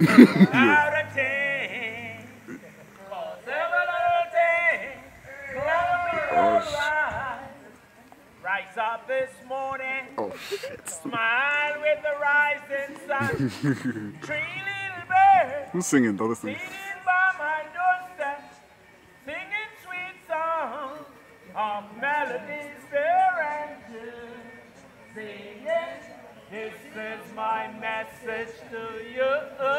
Out of 10. For 7 out of 10. Gonna be alright. Rise up this morning. Oh shit. Smile with the rising sun. 3 little birds. Who's singing though? Listen. Singing by my doorstep. Singing sweet songs of melodies fair and good. Singing, this is my message to you.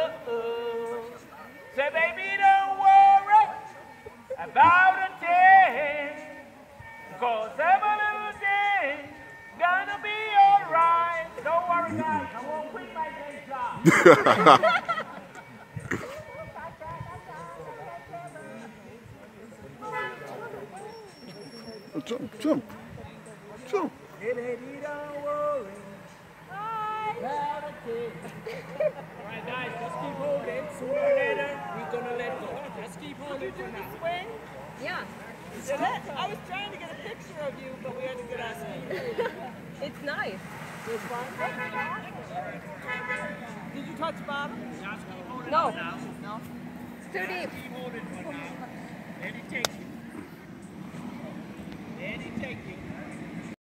Say, baby, don't worry about a thing, 'cause every little thing gonna be alright. Don't worry, guys, I won't quit my day job. Jump, jump, jump. Hey, baby, don't worry about a thing. Alright, guys, just keep holding. Sooner or later, we're gonna let go. Just keep holding for now. Swing? Yeah. I was trying to get a picture of you, but we had to get our ski. It's nice. It's fun. Did you touch bottom? Just keep holding No. for now. No. It's too deep. Keep holding for now. Let it take you. Let it take you.